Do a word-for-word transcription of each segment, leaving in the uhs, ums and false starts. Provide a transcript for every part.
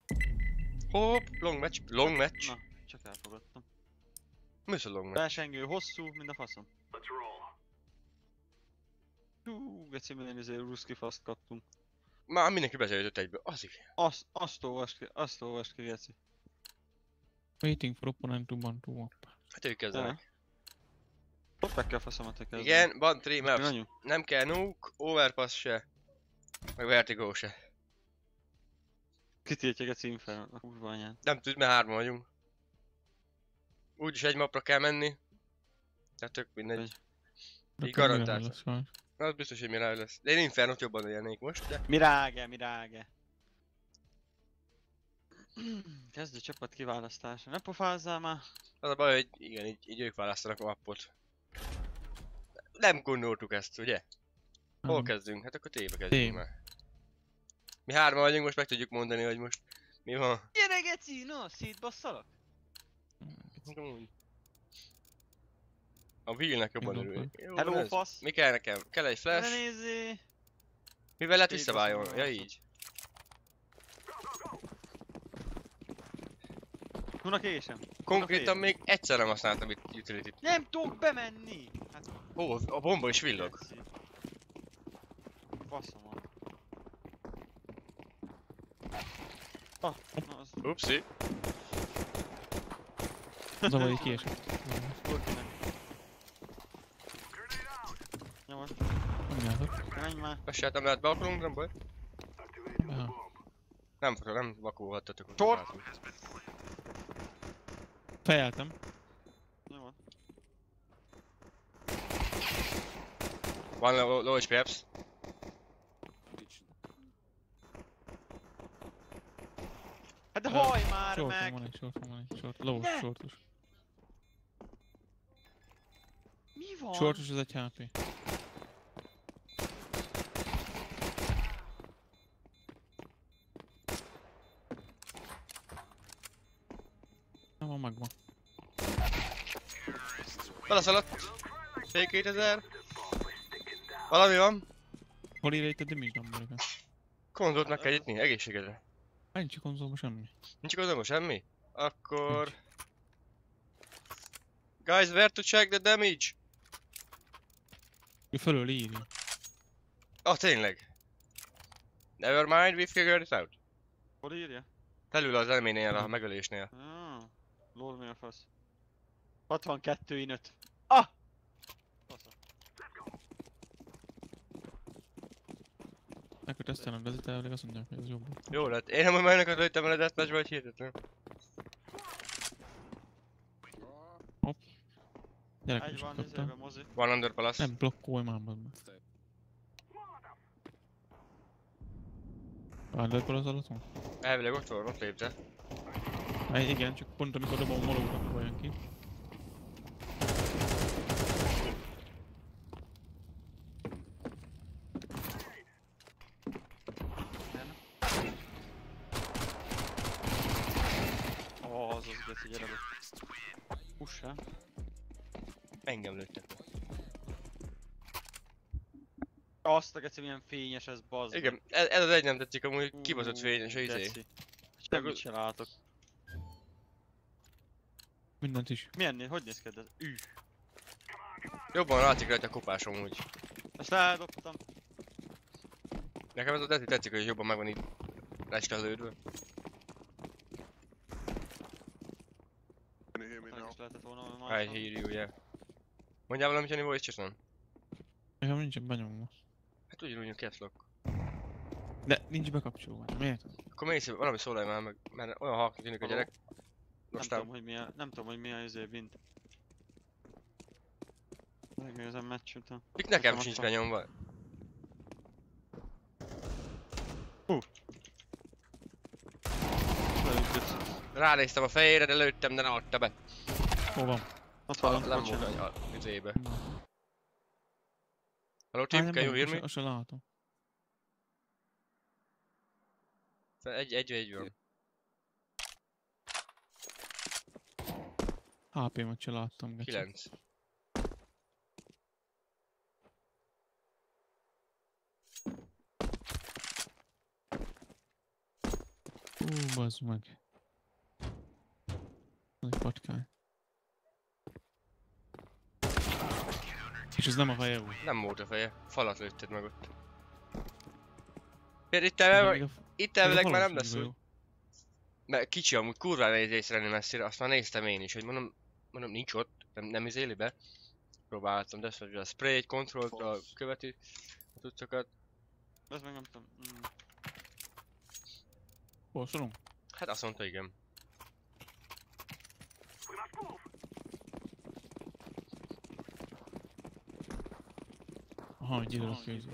Hopp, long match, long match. Na, csak elfogadtam. Mi is a long match? Versengő hosszú, mint a faszom. Hú, geci, minden izé ruszki faszt kaptunk. Már mindenki bezajött egyből, az igen. Azt, azt olvast ki, azt olvast ki, geci. Waiting for opponent to ban to up. Hát ők kezdenek. Ott meg kell faszomat kezdeni. Igen, ban three maps. Menjünk. Nem kell nuke, overpass se. Meg vertigo se. Kitiltja geci Inferno, a kurva anyán. Nem tud, mert hárman vagyunk. Úgyis egy mapra kell menni. Tehát tök mindegy. Így garantált. Az biztos, hogy Mirage lesz. De én Infernot jobban élnék most, de... Mirage, Mirage. Kezdő csapat kiválasztása. Ne pofázzál már. Az a baj, hogy igen, így, így ők választanak a mappot. Nem gondoltuk ezt, ugye? Hol Nem. kezdünk? Hát akkor tébe kezdjünk Té. már. Mi hárman vagyunk, most meg tudjuk mondani, hogy most mi van. Gyere geci, no, szétbasszalak. A Will-nek jobban Indulok örül. Jó, Hello, ez. fasz. Mi kell nekem? Kell egy Ne flash? nézzé. Mivel lehet Így visszaváljon? baszom, Ja jó. így. Tudnak késem. Konkrétan még egyszer nem használtam itt utility-t. Nem tudok bemenni. Hát, Ó, a bomba is villog. geci. Faszom van. Ah, na az Upsi. Zavar, így kiesett. Burkinek. Jó van, Nem játok. menj már. Lassan nem lehet beakulunk, nem baj. Ja. Nem, nem vakulhattatok. Tor! Fejeltem. Jó van. Van low, low há pé apps. Hát de Ö, haj már Shorton meg! van egy, shorton van egy, short. Low, Ne! shortos. Mi van? Shortos az egy há pé. Nem van megvan. Beleszaladt. Fél kétezer. Valami van. Hol rated damage number-ega? Konzolt meg kell nyitni, egészségedre. Nincs a konzolban semmi. Nincs konzolban semmi? Akkor... Guys, where to check the damage? Ő fölől írja. Ah, tényleg. Never mind, we figured it out. Hol írja? Felül az elménél, a megölésnél. Ah, lol mi a fasz. hatvankettő in öt. Ah! Fasza. Akkor tesztelem, de ez elvileg azt mondják, hogy ez jobb. Jó lett. Én nem majd neked lőttem el a deathmatchbe, hogy hihetetlen. Gyerek Egy is van kaptam. izébe mozi. Van under palace. Nem blokkolj már meg. Underpol az alatt van? Elvileg ott van, ott lépte. Hát igen, csak pont amikor dobom a molót, akkor jön ki. Oh, az az geci, gyere be. Pussa. Engem lőttek. Azt a geci, milyen fényes ez, bazd. meg. Igen, ez, ez az egy nem tetszik amúgy, Ú, kibaszott fényes a izé. geci. Semmit sem látok. Mindent is. Milyen néz, hogy néz ki ez? Ű. Jobban látszik rajta a kopásom úgy. Ezt eldobtam. Nekem ez a tetszik, tetszik, hogy jobban meg van így reskelődve. Can you hear me Meg now? is lehetett volna valami I máshol. hear you, yeah. Mondjál valamit, Jani, voice chat-on? Nekem nincsen benyomva. Hát ugyanúgy a caps lock. De nincs bekapcsolva. Miért? Akkor mész, valami szólaj már meg, mert olyan halknak tűnik a Való. gyerek. Nem Most tudom, hogy mi a, nem tudom, hogy mi a izé bint. Megnézem meccs után. Mik nekem Nekem sincs ott van. benyomva. Lőtt, geci. Ránéztem a fejére, de lőttem, de nem adta be. Hol van? Ott Ah, van, nem bocsánat. volt a üzébe. Na. Hello Á, team, nem can you baj, hear azt- me? azt se látom. Egy, egy, egy van. há pé-mat se láttam, geci. Kilenc. bazd meg. Ez egy patkány. És ez nem a feje úgy. Nem volt a feje. Falat lőtted meg ott. Például itt elvileg, itt elvileg már nem lesz úgy. Mert kicsi amúgy, kurva nehéz észrevenni messzire, azt már néztem én is, hogy mondom, mondom nincs ott, nem, nem izéli be. Próbáltam, de azt mondja, a spray, egy kontrollt, a követi a tudszokat. Ez meg nem tudom. Mm. Borsolunk? Hát azt mondta, igen. Aha, hogy ide a főző.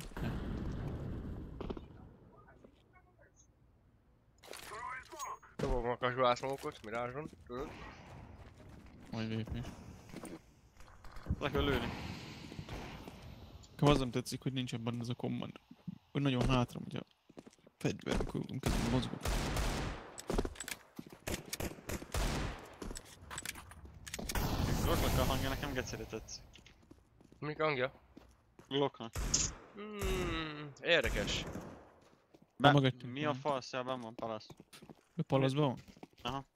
Dobom a kasgóászmókot, Mirázson, tudod? Majd lépni. Le kell lőni. Nekem az nem tetszik, hogy nincs ebben ez a command. Hogy nagyon hátra megy a fegyver, amikor közben mozgok. Glocknak a hangja nekem gecére tetszik. Mik hangja? Glocknak. Hmm, érdekes. Be, mögöttünk mi a van. fasz? Ja, benn van palasz. A palaszban van? Aha.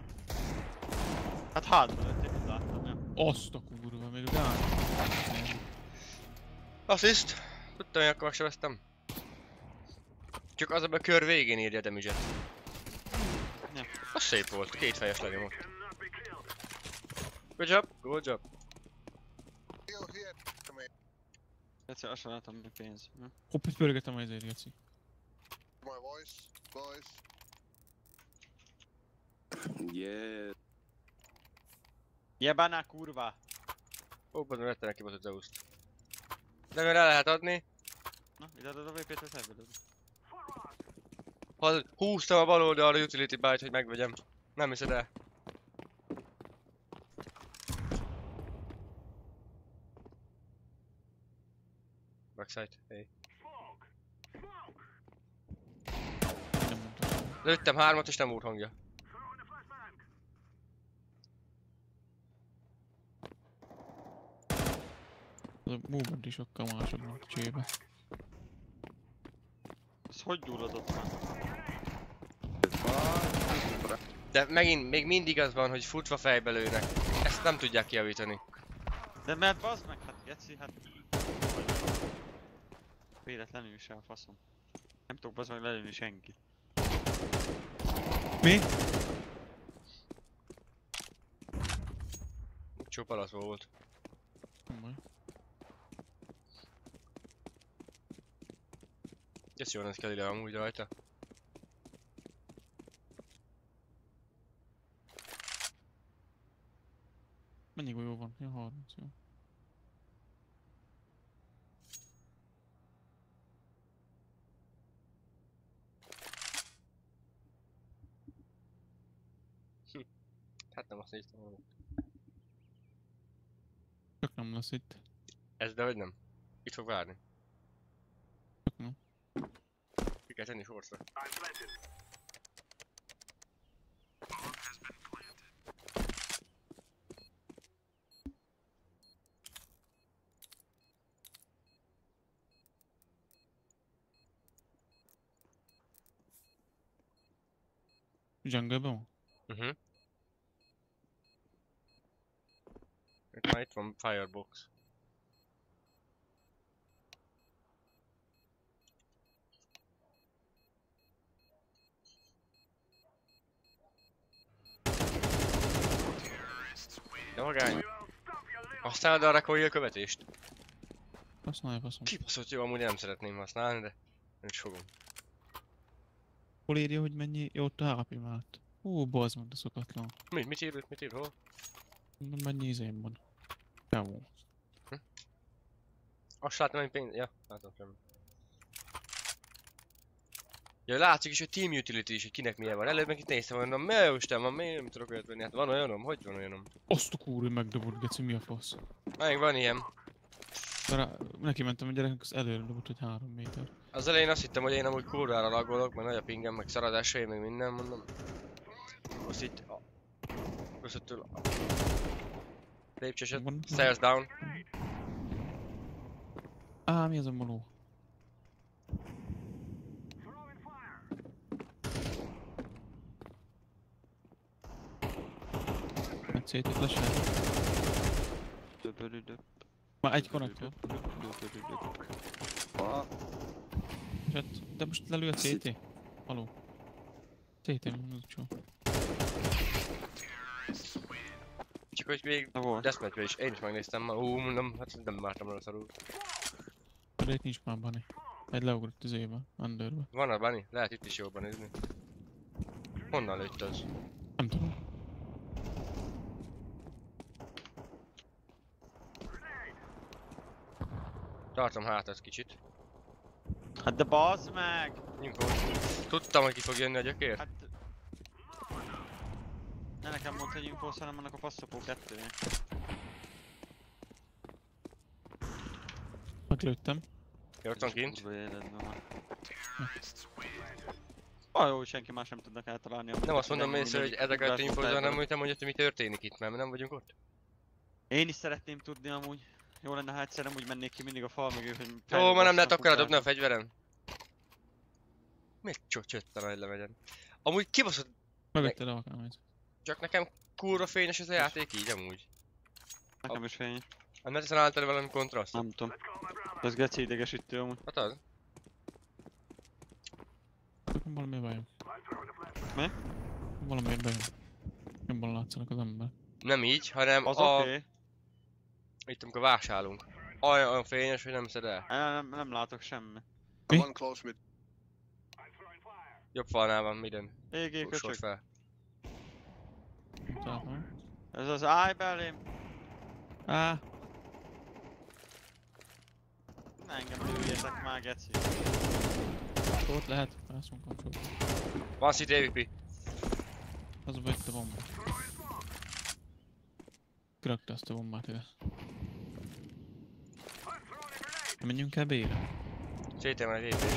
Hát hátba lett, én láttam, ja. Azt a kurva, még rá. Assziszt! Tudtam, hogy akkor sebeztem. Csak az a kör végén írja a damage-et. Ja. Az szép volt, két fejes lenyomott. Good job, good job. Egyszer azt sem látom, mi pénz. Ja. Hopp, itt pörgetem a ezért, Geci. My voice, boys. Yeah. Jebánál kurva! Ó, bazd meg, vettem neki az Zeus-t. De mivel el lehet adni, Na, ide adod a vé pét, vagy elvedod? ha húztam a bal oldalra a utility byte, hogy megvegyem. Nem hiszed el. Backside, hey. Nem mondtam. Lőttem hármat és nem volt hangja. Az a movement is sokkal másabb, mint a csébe. Ez hogy gyulladott már? De megint, még mindig az van, hogy futva fejbe lőnek. Ezt nem tudják kijavítani. De mert bazd meg, hát geci, hát... Véletlenül is el faszom. Nem tudok bazd meg lelőni senkit. Mi? Csópalaszból volt. Nem baj. Ez jól néz ki ide amúgy rajta. Mennyi golyó van? Ja, harminc, jó. Hát nem azt néztem volna. Csak nem lesz itt. Ez de hogy nem? Itt fog várni. Csak nem. Ki kell tenni sorcra. Jungle-ben van? Mhm. Itt már itt van Firebox. De magány. Használod arra Coil a követést? Használja, faszom. Kibaszott jó, amúgy nem szeretném használni, de nem is fogom. Hol írja, hogy mennyi? Jó, ott a há pé mellett. Ó, bazd meg, de szokatlan. Mi? Mit ír? Mit ír? Hol? Nem mennyi izém van. Jó. Azt látom, hogy pénz... Ja, látom semmi. Ja, látszik is, hogy Team Utility is, hogy kinek milyen van. Előbb meg itt néztem, mondom, mi a Isten van, miért nem tudok olyat venni? Hát van olyanom? Hogy van olyanom? Azt a kúri megdobott, Geci, mi a fasz? Meg van ilyen. Mert neki mentem a gyereknek, az előre dobott, hogy három méter. Az elején azt hittem, hogy én amúgy kurvára lagolok, meg nagy a pingem, meg szaradásai, meg minden, mondom. Most itt... A... Közöttől... A... Lépcsőset, Van- stairs down. Á, mi az a moló? szét, itt lesállt. Már egy konnektor. De most lelő a cé té? Haló. cé té, nem utcsó. Csak hogy még Deathmatchbe is, én is megnéztem már, ú, mondom, hát nem vártam rá szarul. De itt nincs már Bunny. Egy leugrott az éve, underbe. Van a Bunny? Lehet itt is jobban nézni. Honnan lőtt az? Nem tudom. Tartom hátat kicsit. Hát de bazd meg! Nyugodj. Tudtam, hogy ki fog jönni a gyökér. Hát... Ne nekem mondd, hogy infósz, hanem annak a passzapó kettője. Meglőttem. Jó, ott van kint. Kurva életben van. Ah, jó, hogy senki más nem tudnak eltalálni. Nem azt mondom észre, hogy ezeket infózol, hanem hogy te mondjad, hogy mi történik itt, mert nem vagyunk ott. Én is szeretném tudni amúgy. Jó lenne, ha egyszer úgy mennék ki mindig a fal mögé, hogy... Ó, már nem lehet akkor dobni a fegyverem. Miért csó csötten, hogy lemegyen? Amúgy kibaszott... Mögötte le akár majd. Csak nekem kurva fényes ez a játék így amúgy. Nekem is fényes. Nem lehet ezen álltani valami kontrasztot? Nem tudom. Ez geci idegesítő amúgy. Hát az. Nekem valami bajom. Mi? Valamiért bejön. Jobban látszanak az ember. Nem így, hanem Az a... oké. Okay. Itt amikor vásárolunk. Olyan, olyan fényes, hogy nem szed el. Nem, nem, nem látok semmi. Mi? One close mid. Jobb falnál van minden. Égé Sor köcsök. fel. Találom. Ez az állj belém. Á, Ne engem lőjetek már, geci. ott lehet. Azt mondom, hogy Van City á vé pé. az a vett a bombát. Kirakta azt a bombát ide. Menjünk el B-re. cé té már lépés.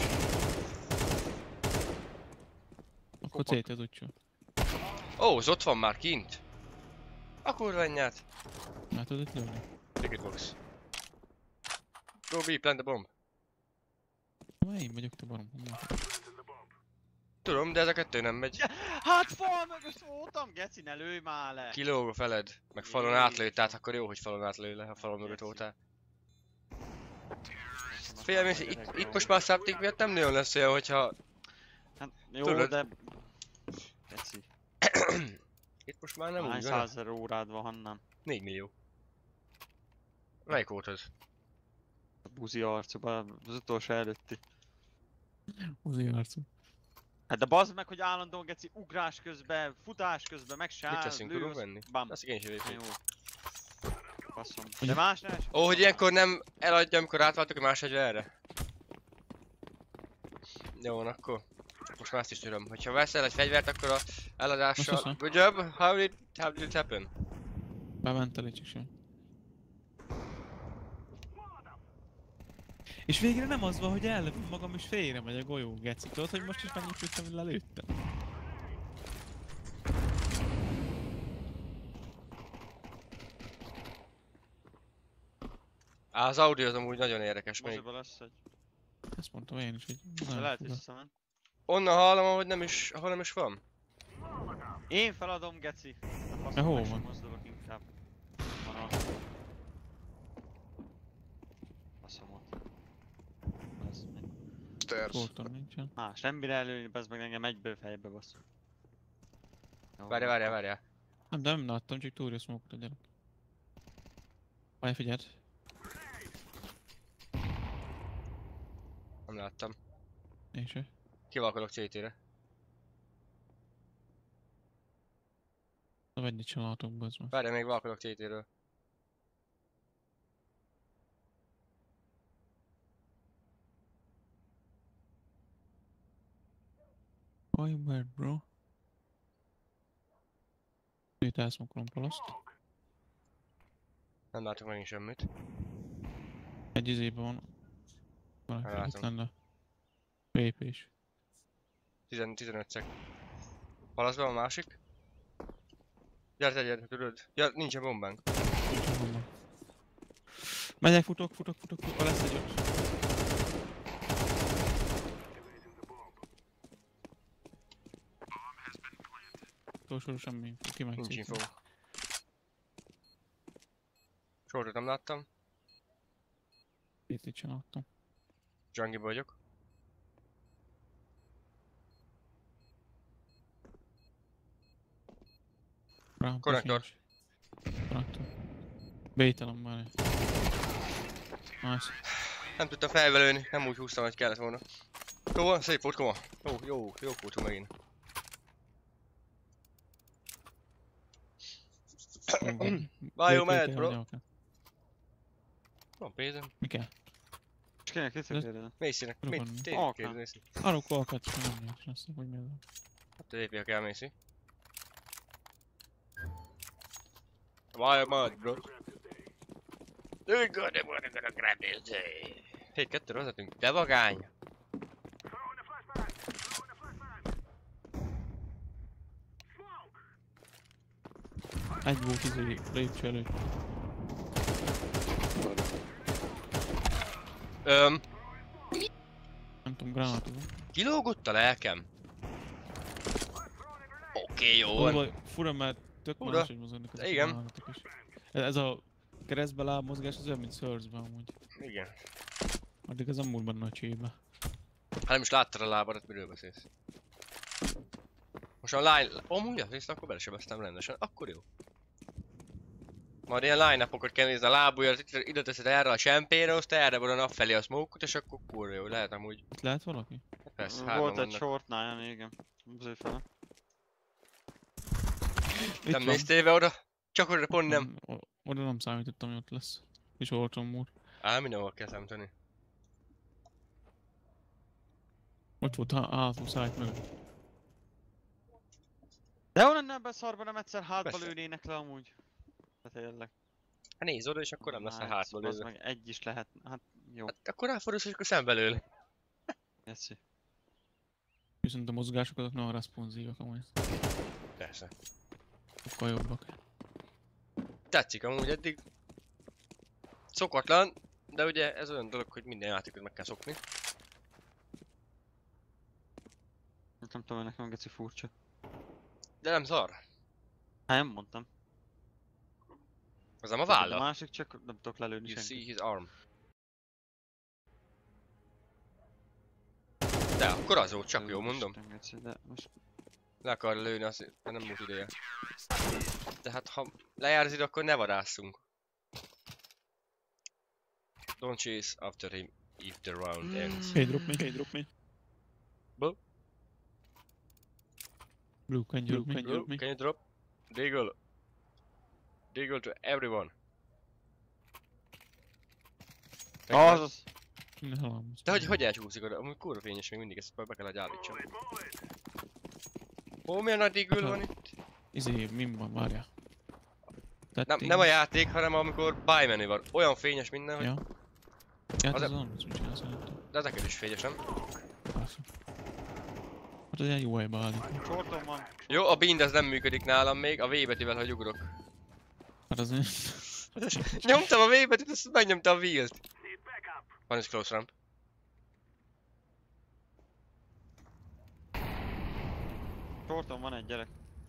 Akkor cé té az utcsó. Ó, az ott van már kint. A kurva anyját. Látod itt lőni? Ticket box. Go B, plant the bomb. Ma én vagyok te barom. Tudom, de ez a kettő nem megy. Hát fal mögött voltam, geci, ne lőj már le! Kilóg a feled. Meg falon átlőtt, tehát akkor jó, hogy falon átlő le, ha falon mögött voltál. Figyelj, Mész, itt, itt most már Subtic miatt nem nagyon lesz olyan, hogyha... Hát, jó, Tudod? de... Geci. Itt most már nem Hány úgy van. százezer órád van, Hannám? négy millió. Melyik volt az? A buzi arcúban, az utolsó előtti. Uzi arcú. Hát de bazd meg, hogy állandóan geci ugrás közben, futás közben, meg se Mit áll, teszünk, lő, tudunk az- venni? Bam. Azt én is Na jövök. jó. Faszom. De más ne esik. Ó, hogy ilyenkor nem eladja, amikor átváltok a más fegyverre? Jó, van akkor. Most már ezt is tudom. Hogyha veszel egy fegyvert, akkor a eladással... Azt hiszem. Good job! How did, how did it happen? Bement elé csak sem. És végre nem az van, hogy ellövöm magam és félre megy a golyó, geci. Tudod, hogy most is mennyit lőttem, hogy lelőttem? Á, az audio az amúgy nagyon érdekes még. Moziba lesz egy. Ezt mondtam én is, hogy De nagyon lehet fura. visszament. Onnan hallom, hogy nem is, ahol nem is van. Én feladom, geci. A De hol meg sem van? mozdulok inkább. Van a... Faszom ott. Bazd meg. Stairs. Voltam nincsen. Á, semmire előni, bazd meg engem egyből fejbe basz. Jó, Várjál, várjál, várjál. Nem, de nem láttam, csak túlja smoke-ot a gyerek. Várj, figyeld. Nem láttam. Én se. Kivalkodok cé té-re. Na venni sem látok, bazd meg. Várjál, még valkodok cé té-ről. Why bad, bro? Itt elszmokolom palaszt. Nem látok megint semmit. Egy izében van. Van Nem egy itt látom. lenne. Lépés. tizenöt szek. Palaszban a másik. Gyere, te, gyere, tudod. Ja, nincsen bombánk. Nincsen bomba. Megyek, futok, futok, futok, futok. Lesz egy ott. Utolsóra semmi. Ki meg Nincs info. Shortot nem láttam. Itt itt csináltam. Jungle vagyok. Rá, Konnektor. Konnektor. Bételem már. Nice. Nem tudtam felvelőni, nem úgy húztam, hogy kellett volna. Jó van, szép volt, koma. Jó, jó, jó kulcsú megint. Vájó mehet, bro. Van pénzem. Mi kell? És kinek itt kérdezni? Macynek, Rohan. mit? Tényleg Alka. kérdezni. Arról kolkat is nem nincs, azt hogy mi az. Hát te lépjek el, Macy. Vájó mehet, bro. You're gonna wanna gonna grab this day. Hé, kettőre vezetünk. De vagány! Egy volt izé lépcső előtt. Öm, Nem tudom, gránátozom. kilógott a lelkem. Oké, jó van. Valahogy fura, mert tök Fura. máshogy mozognak ezek a Igen. gránátok is. Ez, ez a keresztbe lábmozgás az olyan, mint Surge-ben amúgy. Igen. Addig az amúgy benne a csébe. Hát nem is láttad a lábadat, miről beszélsz. Most a line... Amúgy azt hiszem, akkor belesebeztem rendesen. Akkor jó. Majd ilyen line-upokat kell nézni a lábujjat, ide teszed erre a champagne te erre van a nap felé a smoke-ot, és akkor kurva jó. Lehet amúgy... Itt lehet valaki? Persze, hárman Volt egy vannak. short nine, igen. Azért fele. Itt Nem van. néztél be oda? Csak oda pont nem. O- Oda nem számítottam, hogy ott lesz. És oltom úr. Á, mindenhol kell számítani. Ott volt a hátul szájt mögött. De onnan nem beszarba nem egyszer hátba Persze. lőnének le amúgy. De tényleg. Hát nézz oda, és akkor nem lesz a Hát, hátba az lőve. meg egy is lehet. Hát jó. Hát akkor ráfordulsz, és akkor szembe lőle. Jesszi. Viszont a mozgások azok nagyon responsívak amúgy. Persze. Sokkal jobbak. Tetszik amúgy eddig. Szokatlan, de ugye ez olyan dolog, hogy minden játékot meg kell szokni. Nem tudom, hogy nekem geci furcsa. De nem szar. Hát nem mondtam. Az nem a A válla. másik csak nem tudok lelőni You see senki. his arm. De akkor az volt, csak jó mondom. Isten, geci, de most Le akar lőni, az de nem volt ideje. De hát ha lejár az idő, akkor ne vadásszunk. Don't chase after him if the round ends. Hey, drop me, hey, drop me. Blue. Blue, can you drop me? Blue, can you drop? Deagle. Deagle to everyone. Az az! Ne halámhoz. De hogy, hogy elcsúszik oda? Amúgy kurva fényes még mindig, ezt be kell, hogy állítsam. Ó, milyen nagy Deagle van itt? Izé, min van, várjál. Nem, Tették. nem a játék, hanem amikor buy menü van. Olyan fényes minden, hogy... Ja. Ja, Az hát az e- az mit csinál szerintem. De ez neked is fényes, nem? Persze. Hát az ilyen jó helybe állik. Shorton van. Jó, a bind az nem működik nálam még, a V betűvel, hogy ugrok. Hát az Nyomtam a V betűt, azt megnyomtam a wheelt. Van is close ramp. Shorton van egy gyerek.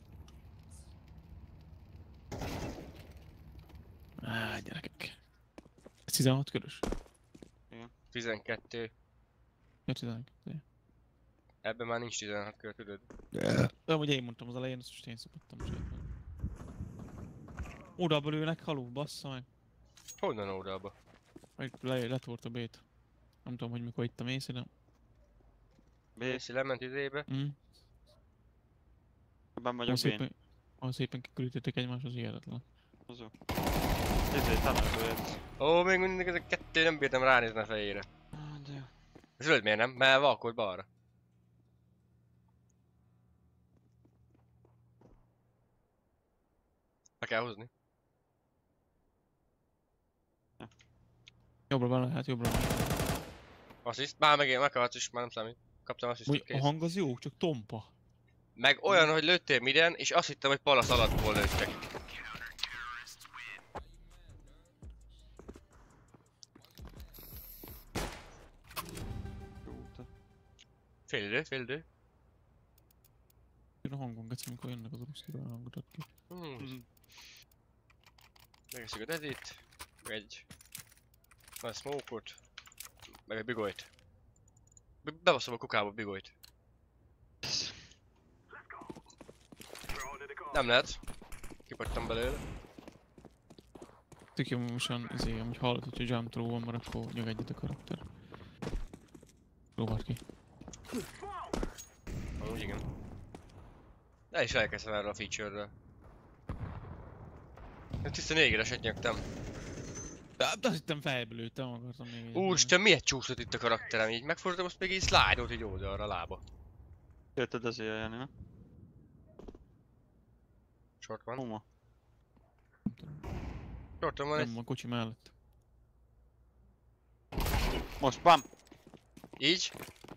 Á, gyerekek. Ez tizenhat körös? tizenkettő. Ja, tizenkettő. Ebben már nincs tizenhat kör, tudod. De amúgy én mondtam az elején, azt most én szokottam sejteni. Oda lőnek, haló, bassza meg. Honnan órába? Meg le, letort a B-t. Nem tudom, hogy mikor itt a Macy, de... B. Macy lement izébe. Mm. Ben Ahol vagyok B-n. szépen, ahol szépen kikürítették egymást, az hihetetlen. Az jó. Izé, tanulóját. Ó, még mindig ez a kettő nem bírtam ránézni a fejére. De jó. Zöld miért nem? Mert valkolt balra. Be kell hozni. Jobbra van lehet, jobbra van. Assziszt, már megint meghalsz is, már nem számít. Kaptam asszisztot, Úgy, a kész. hang az jó, csak tompa. Meg olyan, hogy lőttél miden, és azt hittem, hogy palasz alattból lőttek. Jó, te. Fél idő, fél idő. Én a hangon geci, amikor jönnek az orosz kivel hangot ad ki. Hmm. Mhm. Megeszik a dedit. Egy... Nagy smoke-ot. Meg egy bigolyt. Be- Bebaszom a kukába a bigolyt. Nem lehet. Kipagytam belőle. Tök jó, mosan izé, amúgy hallod, hogyha jump throw van, mert akkor nyögedjed a karakter. Próbáld ki. Amúgy igen. El is elkezdtem erről a feature-ről. Tiszta négyreset nyögtem. De azt hittem fejbe lőttem, akartam még egy. Úristen, miért csúszott itt a karakterem? Így megfordultam, azt még így slide-olt így oldalra a lába. Jötted az ilyen, ne? Short van. Huma. Shorton van egy... Nem, a kocsi mellett. Most, bam! Így?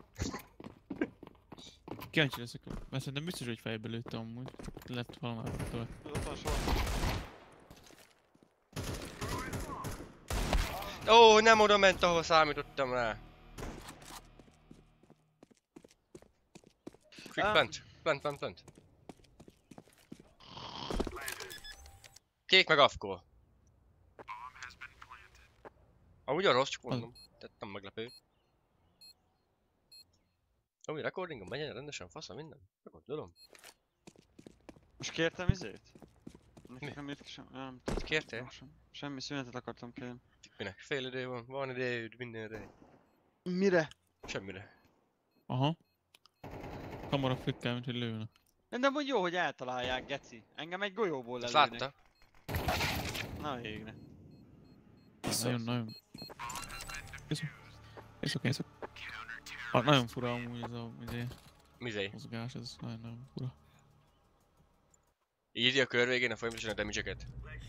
Kíváncsi leszek, mert szerintem biztos, hogy fejbe lőttem amúgy. Lett valami tőle. Ott van sor. Ó, nem oda ment, ahova számítottam rá. Quick Ah. plant. Plant, plant, plant. Kék meg afkó. Amúgy a rossz, csak mondom. Tehát nem meglepő. Amúgy recordingon megyen rendesen, fasz a minden. Megoldolom. Most kértem izét? Nekem jött ki sem, nem tudom. Kértél? Sem, semmi szünetet akartam kérni. Minek? Fél idő van, van idejűd, minden idő. Mire? Semmire. Aha. Hamarabb flikkel, mint hogy lőne. De amúgy jó, hogy eltalálják, geci. Engem egy golyóból Ezt lelőnek. látta? Na égne. Nagyon, nagyon. Készok. Készok, készok. Ah, nagyon fura amúgy ez a izé, Mizé? mozgás, ez nagyon-nagyon fura. Írja a kör végén a folyamatosan a damage-eket.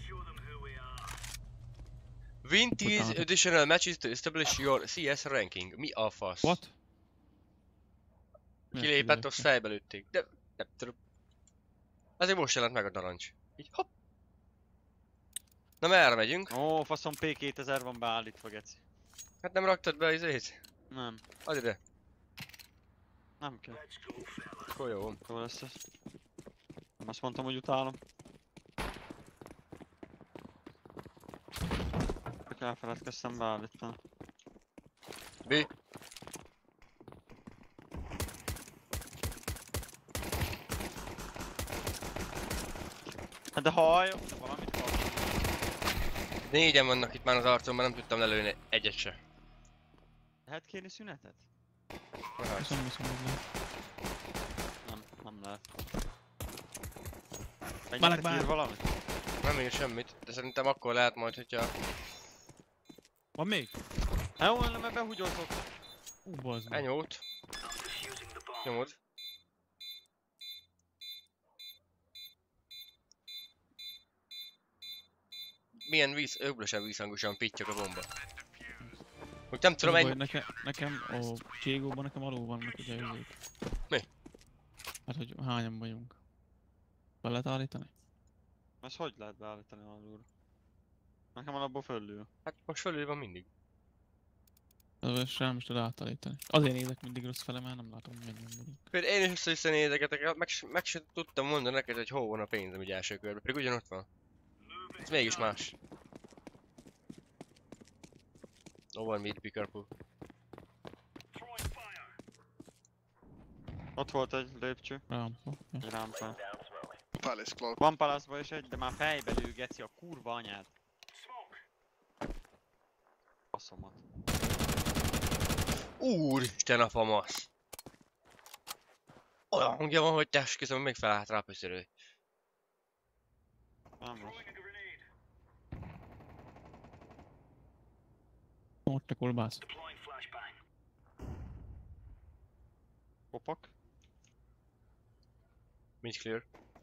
Win these Utána. additional matches to establish your C S ranking. Mi a fasz? What? Miért Kilépett, kilépett? azt fejbe lőtték. De nem tudom. Azért most jelent meg a narancs. Így hopp. Na merre megyünk? Ó, faszom P kétezer van beállítva, geci. Hát nem raktad be az izét? Nem, Add ide. nem kell. Akkor jó. Jó lesz ez. Nem azt mondtam, hogy utálom. Csak elfeledkeztem beállítani. B. Hát de hallj, de valamit hallj. Négyen vannak itt már az arcomban, nem tudtam lelőni egyet se. Lehet kérni szünetet? Aha. Viszont viszont nem. Nem, nem lehet. Meleg Megnyomtak bár. ír valamit? Nem ír semmit, de szerintem akkor lehet majd, hogyha... Van még? Hát jó, nem, mert behugyoltok. Ú, bazd meg. Enyót. Nyomod. Milyen víz, öblösen vízhangosan pittyog a bomba. Úgy nem tudom, Az a baj, egy... Nekem, nekem a Cségóban nekem alul vannak ugye üzék. Mi? Hát hogy hányan vagyunk. Be lehet állítani? Ezt hogy lehet beállítani alulra? Nekem van abból föllül. Hát most fölül van mindig. Az sem is tud átállítani. Azért nézek mindig rossz fele, mert nem látom, hogy mennyien vagyunk. Például én is össze-vissza nézegetek, meg, s- meg sem tudtam mondani neked, hogy hol van a pénzem így első körben, pedig ugyanott van. Ez mégis más. No one meet, be careful. Ott volt egy lépcső, Rámpa. Ja. egy rámpa. Palace close. Van palaszba is egy, de már fejbe lő, geci, a kurva anyád. Faszomat. Úristen a famasz! Olyan hangja van, hogy te esküszöm, még felállt rá a pöszörő. Nem rossz. Ott te kolbász. Kopak. Nincs clear.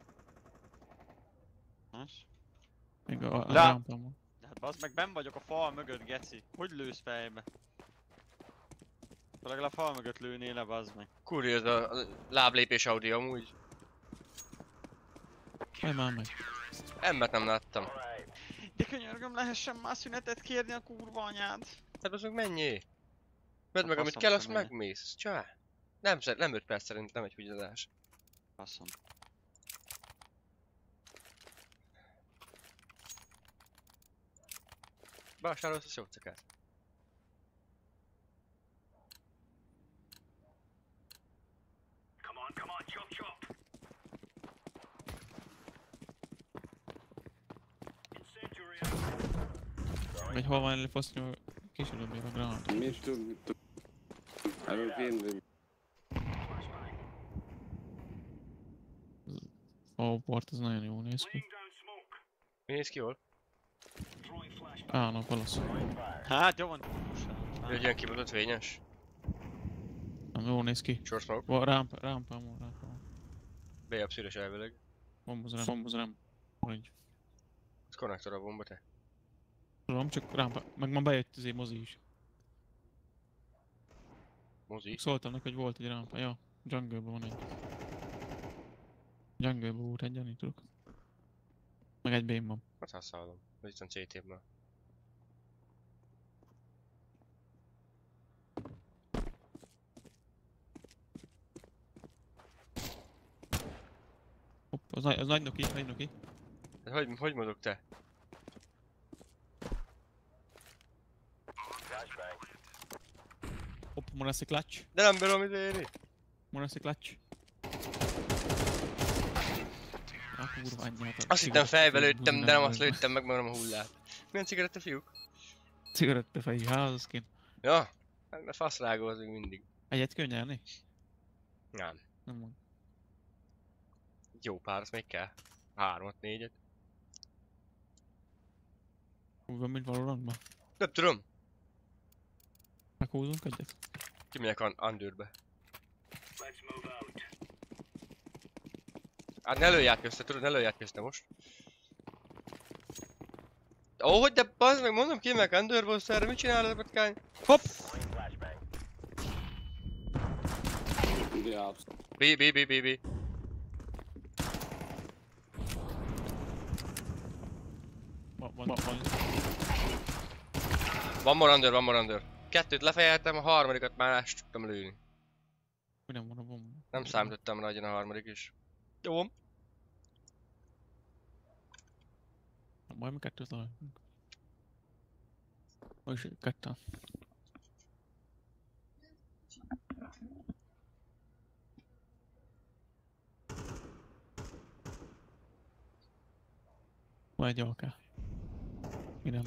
Nice. Még a, a Lá- rámpám van. De hát bazd meg, benn vagyok a fal mögött, geci. Hogy lősz fejbe? Legalább fal mögött lőnél le, bazd meg. Kurva ez a, a láblépés audio amúgy. Majd már meg. Embert nem láttam. De könyörgöm, lehessen már szünetet kérni a kurva anyád. Hát az meg mennyi? Vedd meg amit Faszom kell, sem azt mennyi. megmész. Csá. Nem, szer- nem öt perc szerint, nem egy húgyazás. Faszom. Vásárolsz a szócakát. Vagy hol van előfaszni a kísérőbér a granát? Me too, me too. I will be in the... A port az nagyon jól néz ki. Mi néz ki jól? Á, na, valasz. Hát jó van. Egy ilyen kibontott vényes. Nem, jól néz ki. Short smoke. Va, rámpa, rámpám van, rámpám. B-up szűrös elvileg. Bomboz rám, bomboz rám. Orange. Ez konnektor a bomba, te. Tudom, csak rámpa. Meg ma bejött azért mozi is. Mozi. Szóltam neki, hogy volt egy rámpa. Ja, jungle-ben van egy. Jungle-ben volt egy, annyi tudok. Meg egy bém van. Hát használom. Ez itt van cé té-ből. Hopp, az, nagy, az nagy noki, nagy noki. Hát hogy, hogy mozog te? Hopp, van lesz egy clutch. De nem bírom izélni! Van lesz egy clutch. A kurva anyját. Azt hittem fejbe lőttem, de nem azt lőttem meg, mert nem a hullát. Milyen cigaretta, fiúk? Cigaretta fejű házaszként. Ja, hát mert faszrágózunk mindig. Egyet kell nyerni? Nem. Nem van. Jó pár, azt még kell. Hármat, négyet. Úgy van, mint Valorantban. Nem tudom. Meghúzunk egyet? Kimegyek an Underbe. Hát ne lőj át közte, tudod, ne lőj át közte most. Ó, hogy de bazd meg, mondom ki meg Underbe, erre mit csinál ez a patkány? Hopp! The ups. B, B, B, B, B. Van, van, van. Van more under, van more under. Kettőt lefejeltem, a harmadikat már át tudtam lőni. Hogy nem van a bomba? Nem számítottam rá, legyen a harmadik is. Jó. Majd mi kettőt találunk. Vagyis ketten. Van egy alká. Mi nem.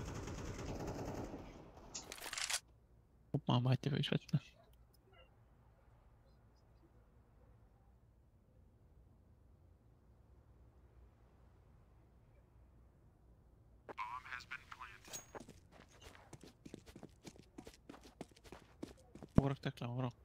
Hopp, már bátyja is vette. Hova rakták le, arra?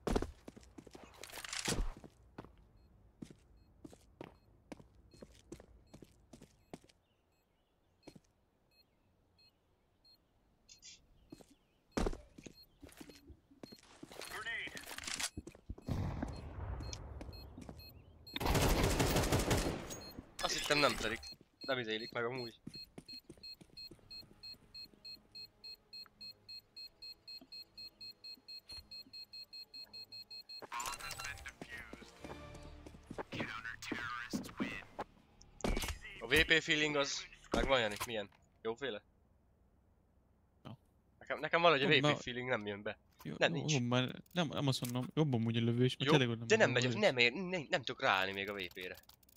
Azt hittem nem telik. Nem izélik meg amúgy. A vé pé feeling az megvan, Janik, milyen? Jóféle? Ja. Nekem, nekem valahogy a vé pé Na- feeling nem jön be. Jó, Nem, jó, nincs. Jobban, nem, nem azt mondom, jobban úgy a lövés, mert Jó, tényleg ott de nem a megy, lövés. nem ér, nem, nem tudok ráállni még a vé pére.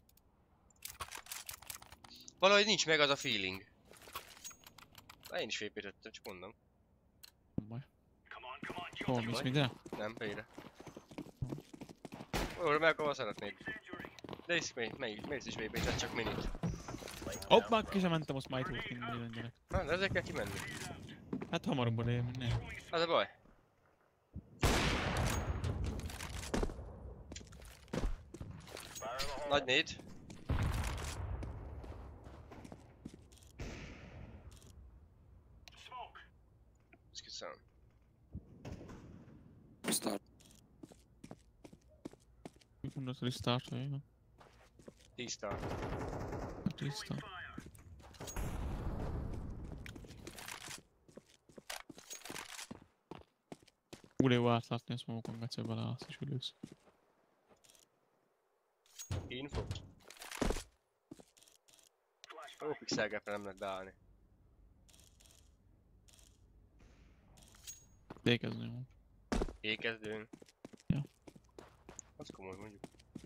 Valahogy nincs meg az a feeling. Na, én is vé pét öttem, csak mondom. Nem baj. Hol mész még rá? Nem, B-re. Ó, meg ahol szeretnéd. De is még, melyik, mész is vé pét, csak minit. Hopp, már ki sem mentem, azt majd volt minden mindenek. Na, de ezzel kell kimenni. Hát hamarabb oda érni, ne. Az a baj. Nagy négy. Ez kiszám. Start. Mit mondod, hogy restart vagy? Nem? tíz star. Hát restart. Úgy jó átlátni a smoke-on, egyszer beleállsz és ülősz. Info. Ó, pixelgepre nem lehet beállni. Ékezni van. Ékezdőn. Ja. Az komoly mondjuk.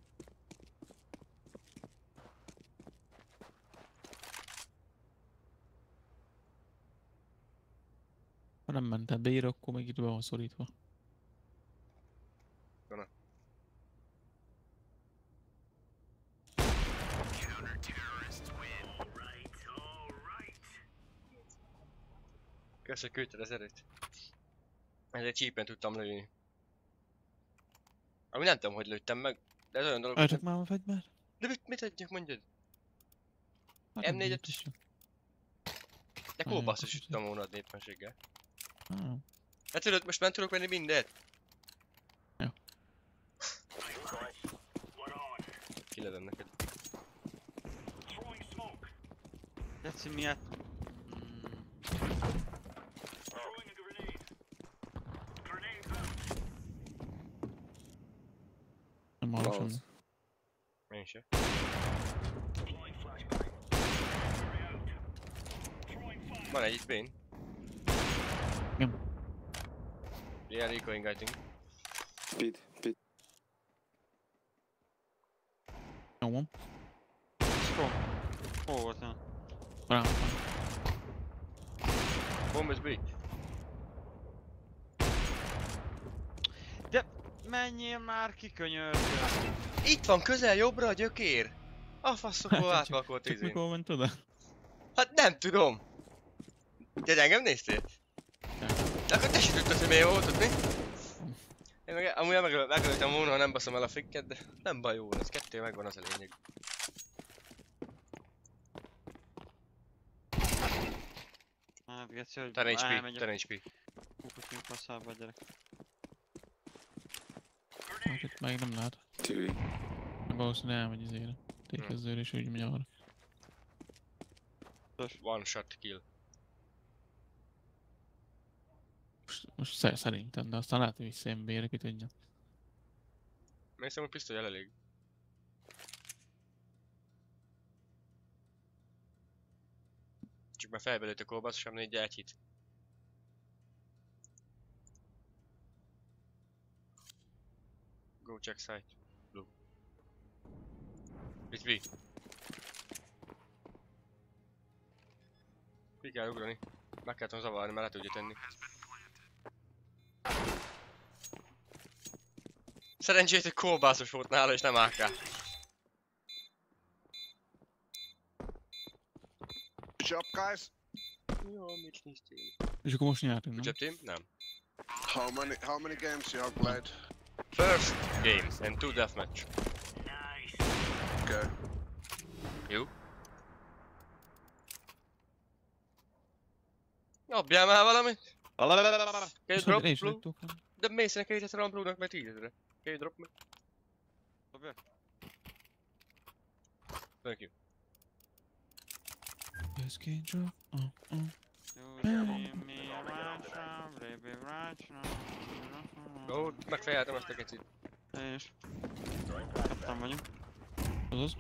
Ha nem ment el B-re, akkor még itt be van szorítva. Gana. Kösz, hogy küldted az erőt. Ezért csípen tudtam lőni. Ami nem tudom, hogy lőttem meg, de ez olyan dolog, Ajtok már a fegyver? De mit, mit adjak, mondjad? Hát em nem négyet bírt is. De Nagyon kóbasszos is kocsit. tudtam volna adni éppenséggel. Ah, Hát tudod, most már tudok venni mindent. Ja. Kilövöm neked. Geci miért? nem hallok Balls. semmi. Én se. Van egy itt bén. Nem. Yeah, recoing, I think. Pit, pit. Jó van. Hol? Hol volt nem? Rám. Bomb is B. Menjél már ki, könyörgöm! Itt van közel jobbra a gyökér! A faszokból Hát, átvakolt Csak izén. mikor ment oda? Hát nem tudom! De engem néztél? De akkor te se tudtad, hogy miért volt ott, mi? Én meg amúgy meg, megöltem volna, ha nem baszom el a frikket, de nem baj, jó, ez kettő megvan, az a lényeg. Hát geci, hogy Ten há pé, elmegy a ten há pé. kukutunk faszába a gyerek. Hát itt még nem lát. Two. Valószínűleg elmegy izére. Tékezzőre és úgy megy arra. One shot kill. Most, most sze- szerintem, de aztán lehet, hogy visszajön B-re, ki tudja. Még szerintem, hogy pisztolyjal elég. Csak már fejbe lőtt a kóbasz, sem négy gyágyhit. Go check site. Blue. It's B. Ki kell ugrani. Meg kell tudom zavarni, mert le tudja tenni. Szerencsét, hogy kóbászos volt nála és nem á ká. Good job, guys. Jó, mit néztél? És akkor most nyertünk, Good nem? job, team? Nem. How many how many games you have played? First game and two deathmatch. Okay. Jó. Dobjál már valamit! Can you drop, Én is Blue? láttuk. De mész neki kétezer a Blue-nak, mert tízezre. Can you drop me? Dobja? Thank you. This can't drop. Uh, uh. You give me a right now, baby, right now. Ó, megfejeltem ezt a kecsit. Én is. Kaptam vagyunk. Azaz.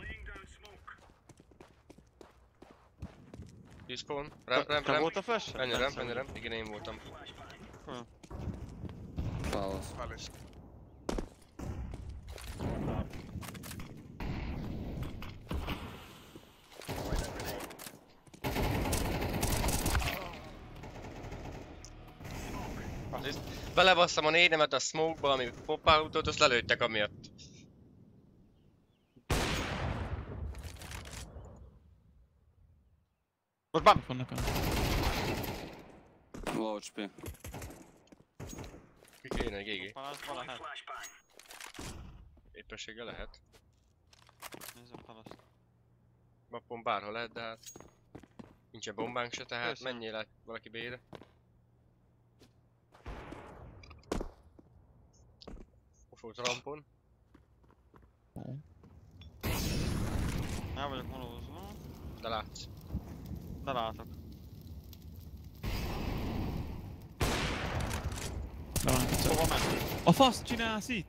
Despawn. Ramp, ramp, Te ramp. volt a flash? Menj a ramp, menj a ramp. Igen, én voltam. Palace. Palace. Assist. Belebasszam a négynemet a smoke-ba, ami pop-outot, azt lelőttek amiatt. Most bam! Ott van nekem. Low H P. Ki kéne, gé gé. Palaszba lehet. Éppenséggel lehet. Nézzem palaszt. Mappon bárhol lehet, de hát... Nincsen bombánk se, tehát Persze. menjél át valaki B-re. Ott volt rampon. Ó. El vagyok malózva. De látsz. De látok. De van egyszer. Hova ment? A fasz csinálsz itt?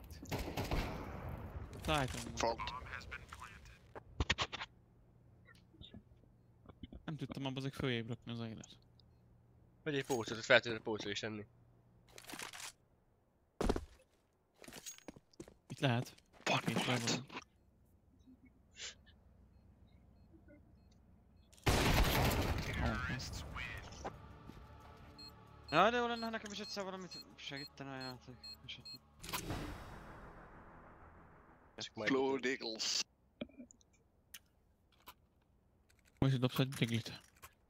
Titan. Fault. Nem tudtam abban ezek följébb rakni az élet. Vagy egy pócot, hogy fel tudod pócol is enni. Itt lehet. Nincs már valami. Oké. Ja, de jó lenne, ha nekem is egyszer valamit segítene a játék. Esetleg. Csak majd Blue Eagles. Most dobsz egy diglit.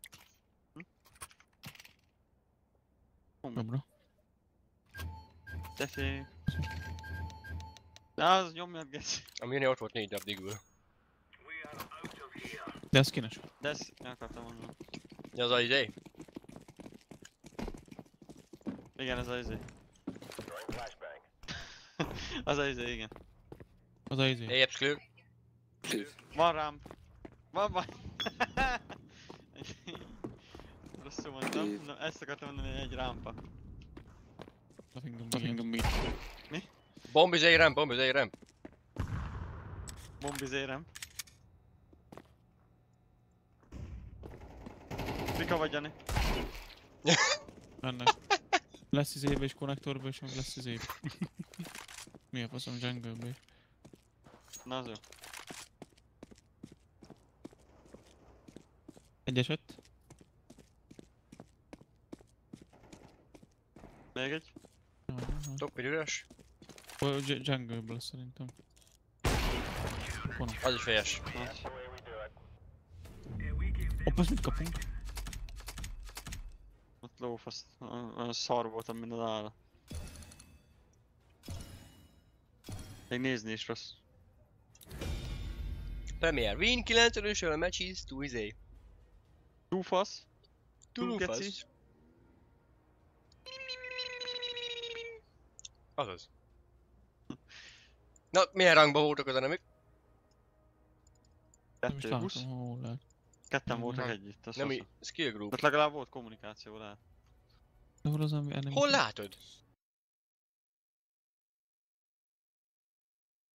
Hú, Dobra. Tessék. De az nyomjad, geci. A Mini ott volt négy darab digül. De ez kínos. De ezt el akartam mondani. Ja, az a izé? Igen, ez az izé. Az az izé, igen. Az a izé. Éjjebb clear. Pit. Van rám. Van, van. Rosszul mondtam. Na, ezt akartam mondani, hogy egy rámpa. Nothing to me. Bomb izé ramp, bomb izé ramp. Bombizérem. Mika vagy, Jani? Ennek. Lesz izébe és konnektorba és meg lesz izébe. Mi a faszom jungle-be is. Na az jó. Egy esett. Még egy? Top egy üres. Ö, j- Jungle-ből szerintem. Honnan? Az is fejes. Nice. Hopp, azt mit kapunk? Ott lófasz. Olyan szar voltam, mint az állat. Még nézni is rossz. Premier win, kilencvenösről a match is two izé. Túfasz? Túl geci. fasz. Azaz. Na, milyen rangban voltak az enemik? Nem is Kettő busz. látom, hol lehet. Ketten Nem, voltak nem. együtt, az Nem, fasza. skill group. Ott legalább volt kommunikáció, lehet. De hol az, ami enemy? Hol látod?